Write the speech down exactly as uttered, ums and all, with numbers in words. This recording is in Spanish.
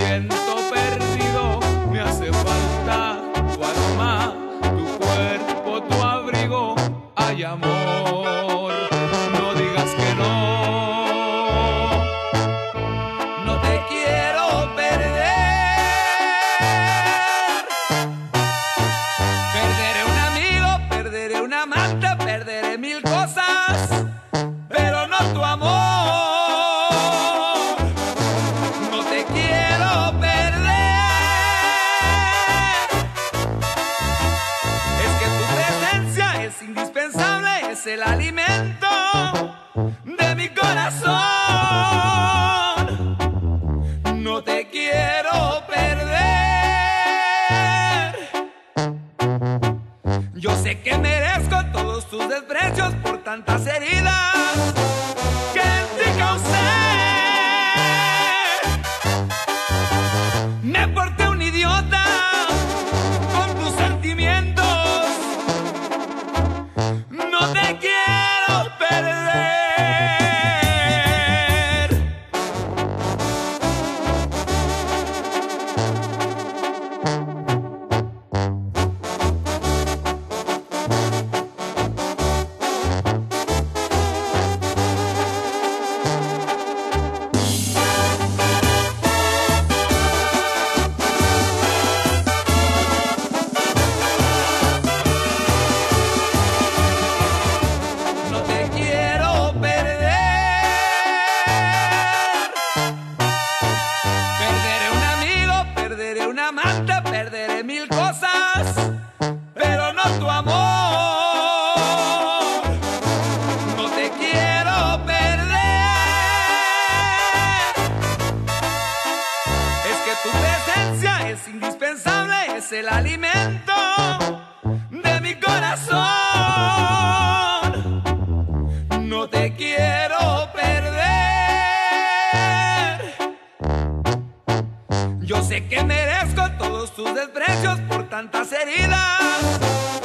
siento perdido, me hace falta tu aroma, tu cuerpo, tu abrigo. Ay, amor, no digas que no. No te quiero perder. Perderé un amigo, perderé un amante, perderé mil cosas, pero no tu amor. No te quiero perder. Es que tu presencia es indispensable, es el alimento de mi corazón. No te quiero perder. Yo sé que merezco todos tus desprecios por tantas heridas que en ti causé. Me porté un idiota con tus sentimientos. No te quiero perder. Perderé mil cosas, pero no tu amor. No te quiero perder. Es que tu presencia es indispensable, es el alimento de mi corazón. No te quiero perder. Yo sé que merezco todos tus desprecios por tantas heridas